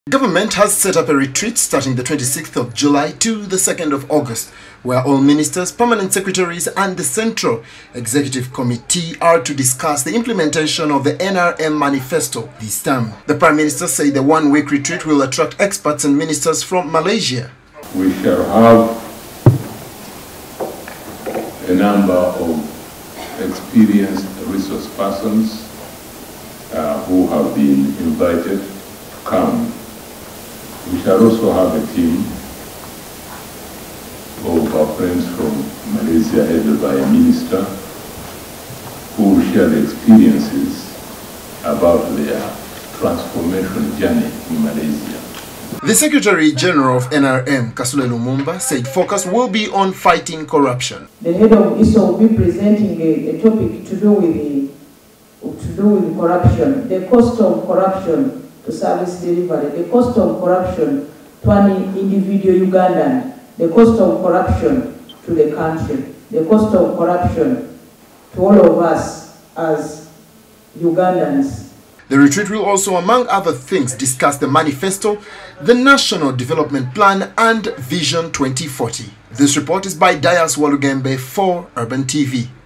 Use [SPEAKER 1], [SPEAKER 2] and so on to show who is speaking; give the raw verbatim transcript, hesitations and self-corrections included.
[SPEAKER 1] Government has set up a retreat starting the twenty-sixth of July to the second of August, where all ministers, permanent secretaries and the Central Executive Committee are to discuss the implementation of the N R M manifesto this time. The Prime Minister said the one-week retreat will attract experts and ministers from Malaysia.
[SPEAKER 2] We shall have a number of experienced resource persons uh, who have been invited to come. We shall also have a team of our friends from Malaysia headed by a minister who will share the experiences about their transformation journey in Malaysia.
[SPEAKER 1] The Secretary General of N R M, Kasule Lumumba, said focus will be on fighting corruption.
[SPEAKER 3] The head of I S O will be presenting a, a topic to do with the, to do with corruption, the cost of corruption to service delivery, the cost of corruption to an individual Ugandan, the cost of corruption to the country, the cost of corruption to all of us as Ugandans.
[SPEAKER 1] The retreat will also, among other things, discuss the manifesto, the National Development Plan and Vision twenty forty. This report is by Dias Walugembe for Urban T V.